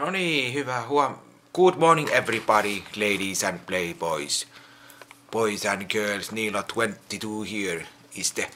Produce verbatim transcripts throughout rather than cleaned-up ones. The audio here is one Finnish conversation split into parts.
No niin, hyvä huom... Good morning everybody, ladies and playboys. Boys and girls, Nilo twenty-two here is the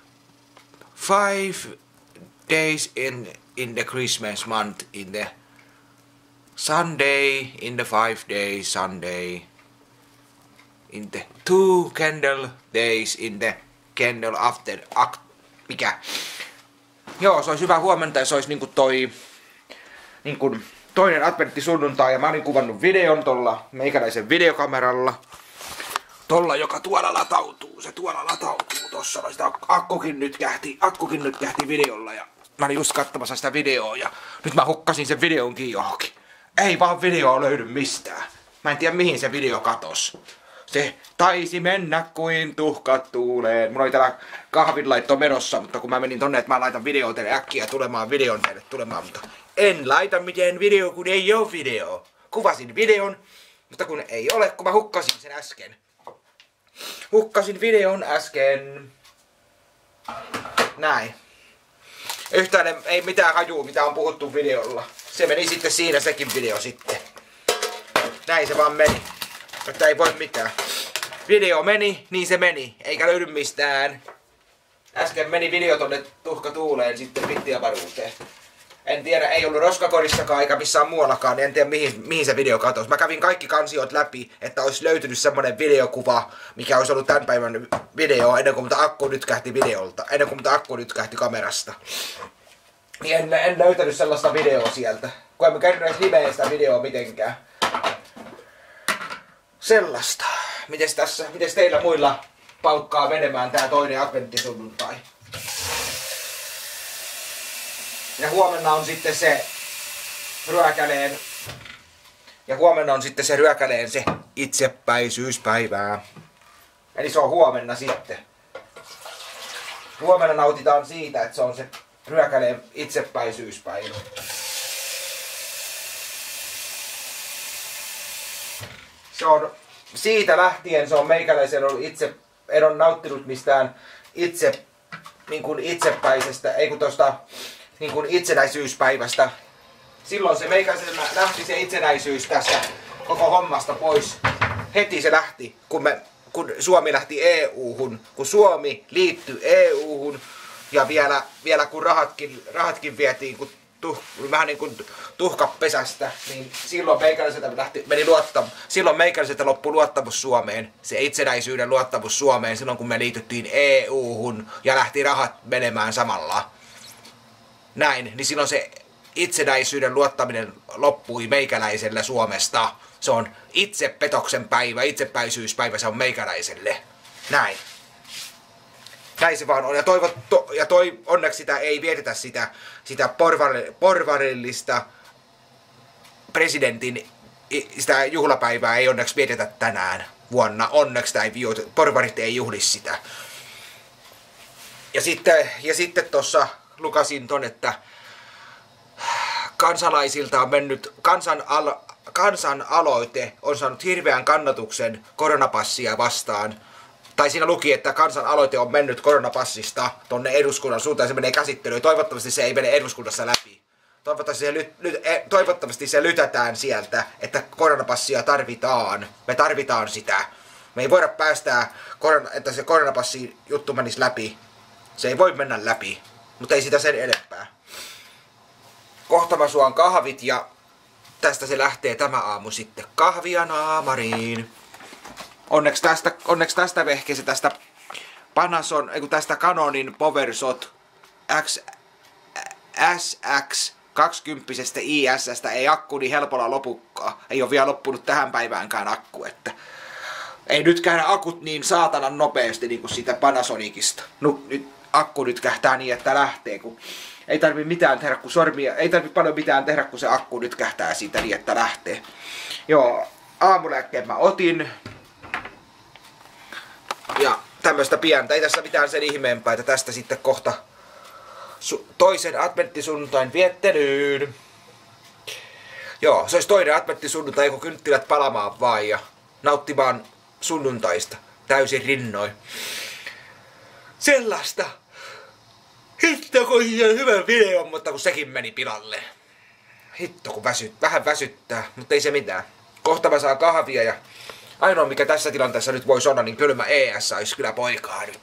five days in in the Christmas month, in the Sunday, in the five days Sunday, in the two candle days, in the candle after act, mikä? Joo, se olisi hyvä huomenta ja se olisi niinku toi niinku toinen adventti sunnuntai ja mä olin kuvannut videon tolla meikäläisen videokameralla. Tolla, joka tuolla latautuu, se tuolla latautuu tossa, no sitä akkukin nyt kähti, akkukin nyt kähti videolla ja mä olin just katsomassa sitä videoa ja nyt mä hukkasin sen videonkin johonkin. Ei vaan videoa löydy mistään. Mä en tiedä mihin se video katos. Se taisi mennä kuin tuhkat tuuleen. Mulla oli täällä kahvinlaitto menossa, mutta kun mä menin tonne, että mä laitan videoa teille äkkiä tulemaan videon teille tulemaan, mutta en laita mitään video, kun ei oo video. Kuvasin videon, mutta kun ei ole, kun mä hukkasin sen äsken. Hukkasin videon äsken. Näin. Yhtään ei mitään hajuu, mitä on puhuttu videolla. Se meni sitten siinä sekin video sitten. Näin se vaan meni. Että ei voi mitään. Video meni, niin se meni. Eikä löydy mistään. Äsken meni video tonne tuhka tuuleen sitten vittiavaruuteen. En tiedä, ei ollut roskakorissakaan eikä missään muuallakaan, niin en tiedä mihin, mihin se video katosi. Mä kävin kaikki kansiot läpi, että olisi löytynyt semmonen videokuva, mikä olisi ollut tämän päivän video, ennen kuin mutta akku nyt kähti videolta, ennen kuin mutta akku nyt kähti kamerasta. Niin en, en löytänyt sellaista videoa sieltä, kun emme käynyt edes nimeä sitä videoa mitenkään. Sellaista. Mites tässä, mites teillä muilla paukkaa menemään tää toinen adventtisunnuntai? Ja huomenna on sitten se ryökäleen, ja huomenna on sitten se ryökäleen se itsepäisyyspäivää. Eli se on huomenna sitten. Huomenna nautitaan siitä, että se on se ryökäleen itsepäisyyspäivä. Se on siitä lähtien, se on meikäläisen ollut itse, en ole nauttinut mistään itse, niin kuin itsepäisestä, ei kun tosta niin kuin itsenäisyyspäivästä. Silloin se meikäläisellä lähti se itsenäisyys tästä koko hommasta pois. Heti se lähti, kun, me, kun Suomi lähti E U-hun, kun Suomi liittyi E U-hun ja vielä, vielä kun rahatkin, rahatkin vietiin kun tuh, vähän niin kuin tuhkapesästä, niin silloin meikäläiseltä lähti, meni luottamus, silloin meikäläiseltä loppui luottamus Suomeen, se itsenäisyyden luottamus Suomeen silloin kun me liityttiin E U-hun ja lähti rahat menemään samalla. Näin, niin silloin se itsenäisyyden luottaminen loppui meikäläiselle Suomesta. Se on itsepetoksen päivä, itsepäisyyspäivä, se on meikäläiselle. Näin. Näin se vaan on. Ja, toivot, to, ja toi, onneksi sitä ei vietetä sitä, sitä porvar, porvarillista presidentin sitä juhlapäivää ei onneksi vietetä tänään vuonna. Onneksi tämä ei, porvarit ei juhli sitä. Ja sitten, ja sitten tossa lukasin ton, että kansalaisilta on mennyt, kansan, al, kansan aloite on saanut hirveän kannatuksen koronapassia vastaan. Tai siinä luki, että kansan aloite on mennyt koronapassista tonne eduskunnan suuntaan, se menee käsittelyyn. Toivottavasti se ei mene eduskunnassa läpi. Toivottavasti se, ly, ly, toivottavasti se lytätään sieltä, että koronapassia tarvitaan. Me tarvitaan sitä. Me ei voida päästää, että se koronapassi juttu menisi läpi. Se ei voi mennä läpi. Mutta ei sitä sen enempää. Kohta mä suon kahvit ja tästä se lähtee tämä aamu sitten kahvia naamariin. Onneksi tästä, onneksi tästä vehkeessä tästä Panason, ei kun tästä Canonin PowerShot X, S X kaksikymmentä I S:stä ei akku niin helpolla lopukkaan. Ei ole vielä loppunut tähän päiväänkään akku, että ei nyt käydä akut niin saatanan nopeasti niin kuin siitä Panasonicista. No, nyt akku nyt kähtää niin, että lähtee, kun ei tarvi mitään tehdä, kun sormia, ei tarvi paljon mitään tehdä, kun se akku nyt kähtää siitä niin, että lähtee. Joo, aamulääkkeen mä otin. Ja tämmöstä pientä, ei tässä mitään sen ihmeempää, että tästä sitten kohta toisen adventtisunnuntain viettelyyn. Joo, se olisi toinen adventtisunnuntai, kun kynttilät palamaan vaan ja nauttimaan sunnuntaista täysin rinnoin. Sellaista. Hitto kun hyvän videon, mutta kun sekin meni pilalle. Hitto kun väsyt, vähän väsyttää, mutta ei se mitään. Kohta mä saan kahvia ja ainoa mikä tässä tilanteessa nyt voisi olla, niin kylmä E S olisi kyllä poikaa nyt.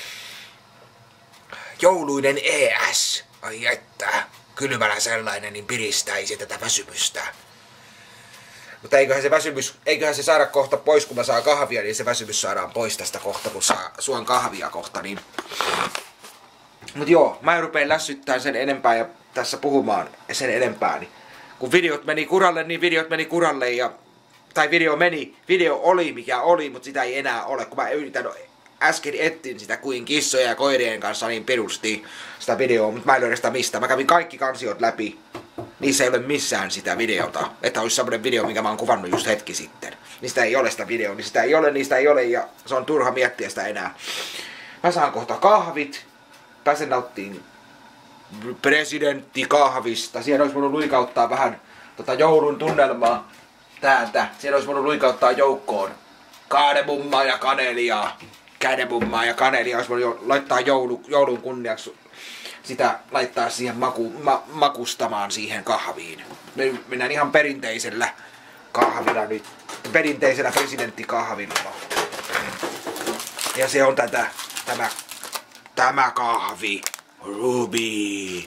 Jouluinen E S. Ai että, kylmänä sellainen, niin piristäisi tätä väsymystä. Mutta eiköhän se väsymys, eiköhän se saada kohta pois, kun mä saan kahvia, niin se väsymys saadaan pois tästä kohta, kun saa suon kahvia kohta, niin. Mut joo, mä en rupeen lässyttämään sen enempää ja tässä puhumaan sen enempää, niin kun videot meni kuralle, niin videot meni kuralle ja tai video meni, video oli mikä oli, mutta sitä ei enää ole, kun mä yritän, äsken etsin sitä kuin kissoja ja koirien kanssa niin pirusti sitä videoa, mutta mä en löydä sitä mistä. Mä kävin kaikki kansiot läpi, niissä ei ole missään sitä videota, että olisi semmonen video, minkä mä oon kuvannut just hetki sitten. Niin sitä ei ole sitä videoa, niin sitä ei ole, niin sitä ei ole ja se on turha miettiä sitä enää. Mä saan kohta kahvit, pääsen nauttiin presidenttikahvista, siellä olisi voinut luikauttaa vähän tota joulun tunnelmaa. Täältä. Siellä olisi voinut luikauttaa joukkoon kaademummaa ja kanelia. Kädemummaa ja kanelia. Olisi voinut laittaa joulu, joulun kunniaksi sitä laittaa siihen maku, ma, makustamaan siihen kahviin. Me mennään ihan perinteisellä kahvilla nyt. Perinteisellä presidenttikahvilla. Ja se on tätä, tämä, tämä kahvi. Ruby.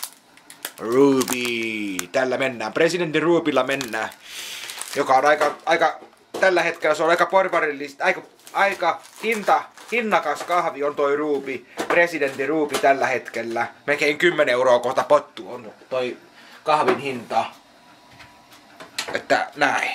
Ruby. Tällä mennään. Presidentin Rubilla mennään. Joka on aika, aika, tällä hetkellä se on aika porvarillista, aika, aika hinta, hinnakas kahvi on toi Ruby, presidentin Ruby tällä hetkellä. Melkein kymmenen euroa kohta pottu on toi kahvin hinta. Että näin.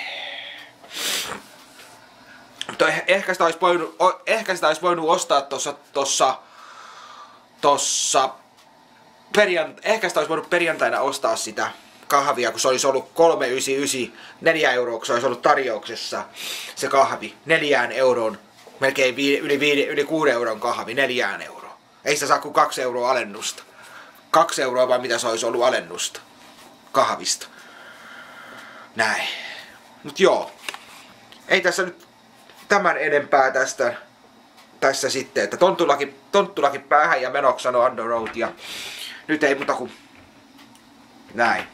Mutta ehkä sitä olisi voinut, ehkä sitä olisi voinut ostaa tossa, tossa, tossa, perjant, ehkä sitä olisi voinut perjantaina ostaa sitä kahvia, kun se olisi ollut kolme yhdeksänkymmentäyhdeksän, neljä euroa, kun se olisi ollut tarjouksessa se kahvi, neljään euroon, melkein vi, yli, vi, yli kuuden euron kahvi, neljään euroon. Ei sitä saa kuin kaksi euroa alennusta. Kaksi euroa vai mitä se olisi ollut alennusta kahvista. Näin. Mut joo, ei tässä nyt tämän enempää tästä, tässä sitten, että tonttulaki, tonttulaki päähän ja menoksi sanoo Underroad ja nyt ei muuta kuin näin.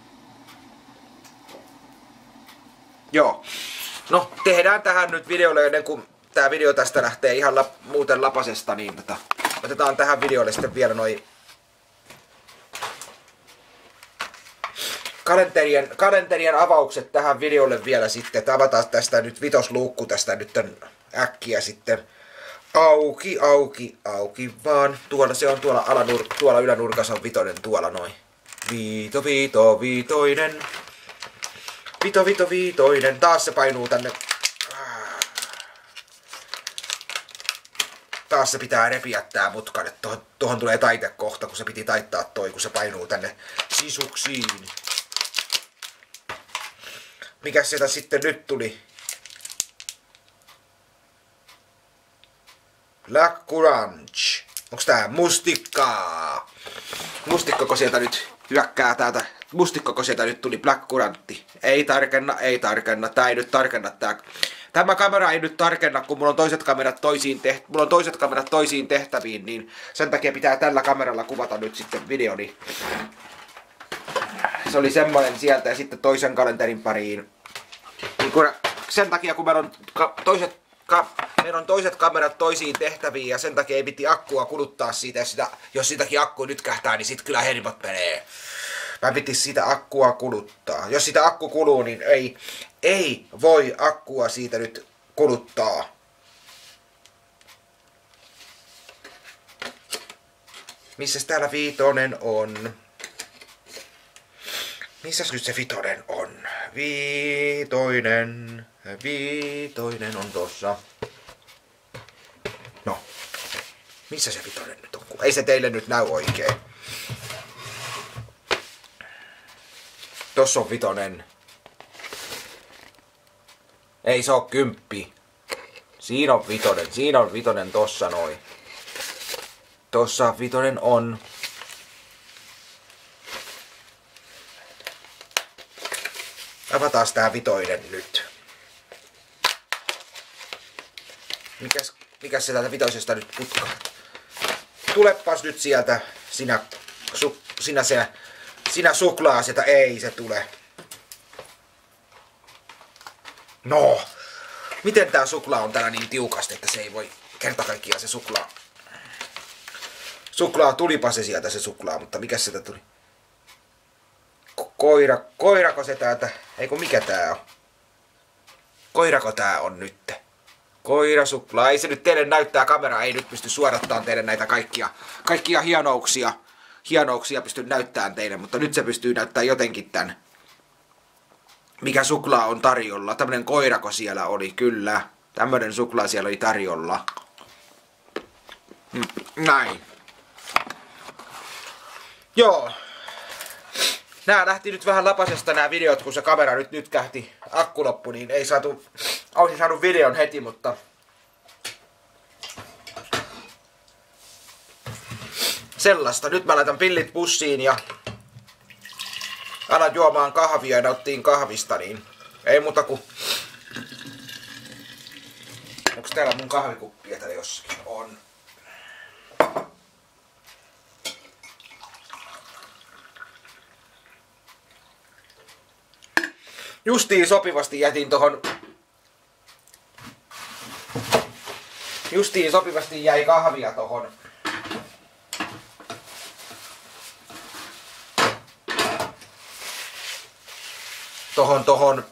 Joo. No, tehdään tähän nyt videolle ennen kuin tää video tästä lähtee ihan lap, muuten lapasesta, niin tota, otetaan tähän videolle sitten vielä noi kalenterien, kalenterien avaukset tähän videolle vielä sitten, että avataan tästä nyt vitosluukku tästä nyt äkkiä sitten auki, auki, auki vaan. Tuolla se on tuolla, alanur, tuolla ylänurkassa on vitonen tuolla noin. Viito, viito, viitoinen. Vito, vito, viitoinen. Taas se painuu tänne. Taas se pitää repiä tää mutkan. Tuohon, tuohon tulee taitekohta, kun se piti taittaa toi, kun se painuu tänne sisuksiin. Mikäs sieltä sitten nyt tuli? Black Crunch. Onks tää mustikkaa? Mustikkako sieltä nyt hyökkää täältä? Mustikkako sieltä nyt tuli Black Curantti? Ei tarkenna, ei tarkenna. Tää ei nyt tarkenna tää. Tämä kamera ei nyt tarkenna, kun mulla on toiset kamerat toisiin teht... mulla on toiset kamerat toisiin tehtäviin, niin sen takia pitää tällä kameralla kuvata nyt sitten videoni. Se oli semmonen sieltä ja sitten toisen kalenterin pariin. Niin kun, sen takia kun meillä on toiset Ka meillä on toiset kamerat toisiin tehtäviin ja sen takia ei piti akkua kuluttaa siitä, jos, sitä, jos sitäkin akku nyt kähtää, niin sit kyllä hermot menee. Mä piti sitä akkua kuluttaa. Jos sitä akku kuluu, niin ei, ei voi akkua siitä nyt kuluttaa. Missäs täällä viitonen on? Missäs nyt se vitonen on? Viitoinen. Viitoinen on tossa. No. Missä se vitonen nyt on? Ei se teille nyt näy oikein. Tossa on vitonen. Ei se oo kymppi. Siinä on vitonen. Siinä on vitonen tossa noin. Tossa vitonen on. Avataan tää vitoinen nyt. Mikäs, mikäs se täältä vitoisesta nyt putkaa? Tulepas nyt sieltä, sinä, su, sinä se, Sinä suklaa sitä, ei se tule. No, miten tää suklaa on täällä niin tiukasti, että se ei voi kerta kaikkiaan se suklaa. Suklaa, tulipa se sieltä se suklaa, mutta mikä sitä tuli? Ko koira, koirako se täältä, eikö mikä tää on? Koirako tää on nyt? Koira, suklaa, ei se nyt teille näyttää, kamera ei nyt pysty suodattamaan teille näitä kaikkia, kaikkia hienouksia. Hienouksia pysty näyttämään teille, mutta nyt se pystyy näyttämään jotenkin tän. Mikä suklaa on tarjolla. Tämmönen koirako siellä oli, kyllä. Tämmönen suklaa siellä oli tarjolla. Näin. Joo. Nää lähti nyt vähän lapasesta nämä videot, kun se kamera nyt nyt kähti akku loppu, niin ei saatu, olisin saanut videon heti, mutta sellaista. Nyt mä laitan pillit pussiin ja alan juomaan kahvia ja nauttiin kahvista, niin ei muuta kuin... Onks täällä mun kahvikuppia täällä jossakin? On. Justiin sopivasti jätin tohon... Justiin sopivasti jäi kahvia tohon. Tohon tohon...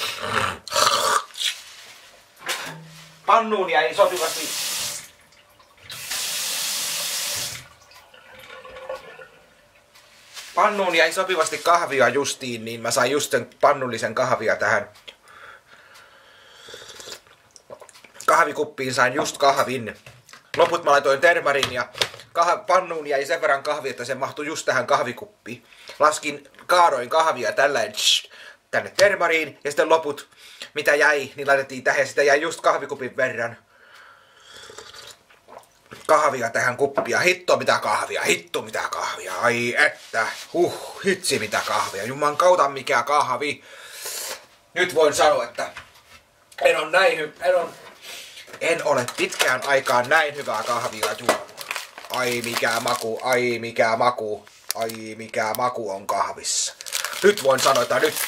Pannuun jäi sopivasti... Pannuun jäi sopivasti kahvia justiin, niin mä sain just sen pannullisen kahvia tähän kahvikuppiin, sain just kahvin. Loput mä laitoin termarin ja kah- pannuun jäi sen verran kahvia, että se mahtui just tähän kahvikuppiin. Laskin, kaadoin kahvia tällä tänne termariin ja sitten loput, mitä jäi, niin laitettiin tähän. Sitä jäi just kahvikupin verran kahvia tähän kuppia. Hitto mitä kahvia, hitto mitä kahvia. Ai että, huh, hitsi mitä kahvia. Juman kautta mikä kahvi. Nyt voin sanoa, että en ole näin hy- en, on, en ole pitkään aikaan näin hyvää kahvia juonut. Ai mikä maku, ai mikä maku, ai mikä maku on kahvissa. Nyt voin sanoa, että nyt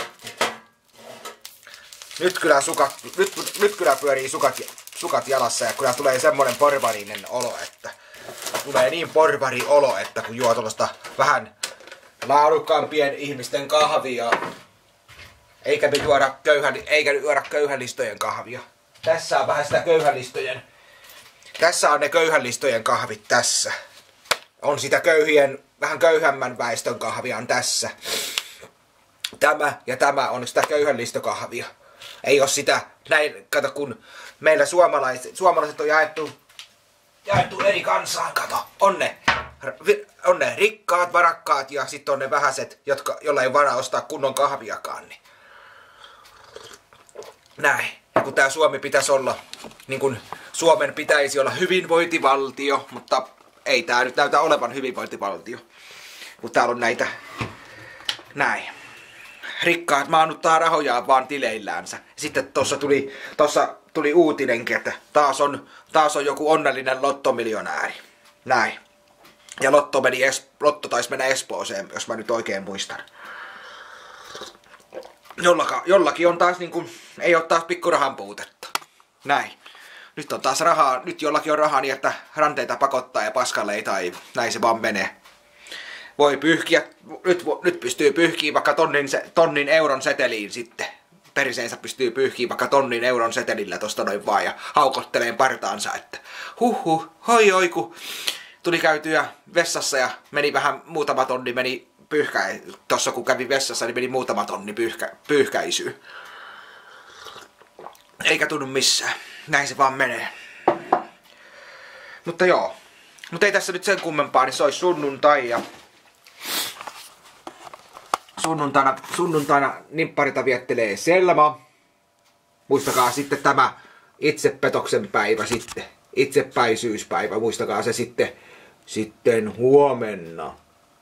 Nyt kyllä, sukat, nyt, nyt kyllä pyörii sukat, sukat jalassa ja kyllä tulee semmonen porvarinen olo, että tulee niin porvari olo, että kun juo tuollaista vähän laadukkaampien ihmisten kahvia, eikä me juoda köyhän, eikä juoda köyhänlistojen kahvia. Tässä on vähän sitä köyhänlistojen, tässä on ne köyhänlistojen kahvit tässä. On sitä köyhien, vähän köyhämmän väestön kahvia on tässä. Tämä ja tämä on sitä köyhänlistokahvia. Ei oo sitä, näin, kato kun meillä suomalaiset, suomalaiset on jaettu, jaettu eri kansaan, kato, on ne, on ne rikkaat, varakkaat ja sitten on ne vähäiset, jotka, jolla ei varaa ostaa kunnon kahviakaan. Niin. Näin, ja kun tää Suomi pitäisi olla, niin kun Suomen pitäisi olla hyvinvointivaltio, mutta ei tää nyt näytä olevan hyvinvointivaltio, kun täällä on näitä, näin. Rikkaat maannuttaa rahojaan vaan tileillänsä. Sitten tossa tuli, tossa tuli uutinenkin, että taas on, taas on joku onnellinen lottomiljonääri. Näin. Ja lotto, meni es, lotto taisi mennä Espooseen, jos mä nyt oikein muistan. Jollaka, jollakin on taas niinku, ei ole taas pikkurahan puutetta. Näin. Nyt on taas rahaa, nyt jollakin on rahaa niin, että ranteita pakottaa ja paskalle ei taivu. Näin se vaan menee. Voi pyyhkiä, nyt, nyt pystyy pyyhkiä vaikka tonnin, tonnin euron seteliin sitten. Periseensä pystyy pyyhkiä vaikka tonnin euron setelillä tosta noin vaan ja haukotteleen partaansa, että huh huh, hoi oi kun tuli käytyä vessassa ja meni vähän muutama tonni meni pyyhkä, tossa kun kävi vessassa niin meni muutama tonni pyyhkä, pyyhkäisyyn. Eikä tunnu missään, näin se vaan menee. Mutta joo, mutta ei tässä nyt sen kummempaa, niin se olisi sunnuntai ja Sunnuntaina, sunnuntaina nimpparita viettelee Selma. Muistakaa sitten tämä itsepetoksen päivä sitten. Itsepäisyyspäivä. Muistakaa se sitten, sitten huomenna.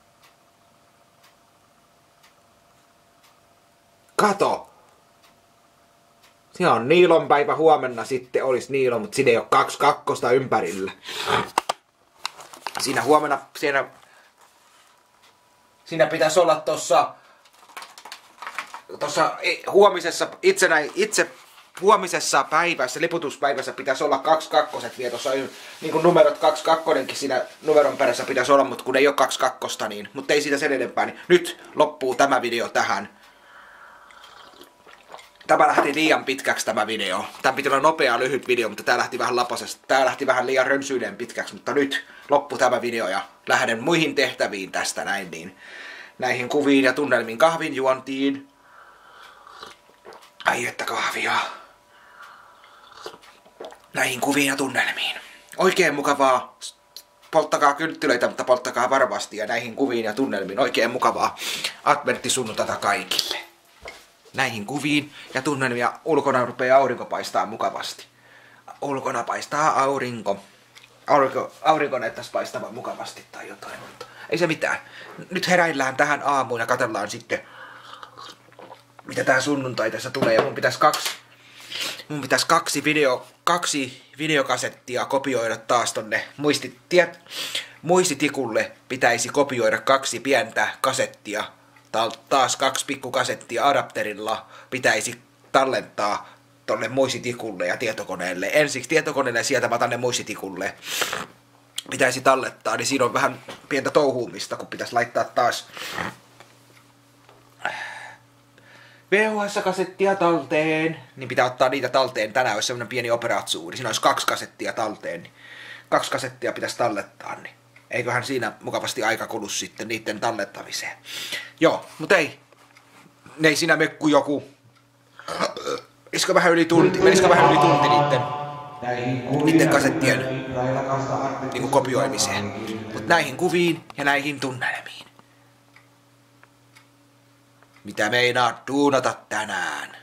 Kato! Siinä on Niilon päivä huomenna sitten olisi Niilo, mutta siinä ei ole kaksi kakkosta ympärillä. Siinä huomenna, siinä Siinä pitäisi olla tossa, tossa huomisessa, itse, näin, itse huomisessa päivässä, liputuspäivässä pitäisi olla kaksi kakkoset vielä. Tuossa on niin kuin numerot kaksi kakkonenkin siinä numeron perässä pitäisi olla, mutta kun ei ole kaksi kakkosta, niin, mutta ei siitä sen enempää, niin nyt loppuu tämä video tähän. Tämä lähti liian pitkäksi tämä video. Tämä piti olla nopea lyhyt video, mutta tämä lähti vähän lapasesta. Tämä lähti vähän liian rönsyyden pitkäksi, mutta nyt loppu tämä video ja lähden muihin tehtäviin tästä näin niin. Näihin kuviin ja tunnelmiin, kahvin juontiin. Ai että kahvia. Näihin kuviin ja tunnelmiin. Oikein mukavaa. Polttakaa kynttilöitä, mutta polttakaa varmasti ja näihin kuviin ja tunnelmiin. Oikein mukavaa adventtisunnuntaita kaikille. Näihin kuviin ja tunnelmiin ja ulkona rupeaa aurinko paistaa mukavasti. Ulkona paistaa aurinko. Aurinko, aurinko näyttäisi paistamaan mukavasti tai jotain, mutta ei se mitään. Nyt heräillään tähän aamuun ja katsellaan sitten, mitä tää sunnuntai tässä tulee. Ja mun pitäisi kaksi, mun pitäisi kaksi, video, kaksi videokasettia kopioida taas tonne muistitiet, muistitikulle. Pitäisi kopioida kaksi pientä kasettia. Taas kaksi pikkukasettia adapterilla pitäisi tallentaa tonne muistitikulle ja tietokoneelle. Ensiksi tietokoneelle ja sieltä mä tänne muistitikulle pitäisi tallettaa, niin siinä on vähän pientä touhuumista, kun pitäisi laittaa taas V H S-kasettia talteen, niin pitää ottaa niitä talteen. Tänään olisi semmonen pieni operaatsuuri. Siinä olisi kaksi kasettia talteen, niin kaksi kasettia pitäisi tallettaa, niin eiköhän siinä mukavasti aika kulu sitten niiden tallettamiseen. Joo, mutta ei. Ne ei siinä mekku joku. Menisikö vähän yli tunti, menisikö vähän yli tunti niiden, niiden kasettien niin kopioimiseen. Mutta näihin kuviin ja näihin tunnelmiin. Mitä meinaat duunata tänään?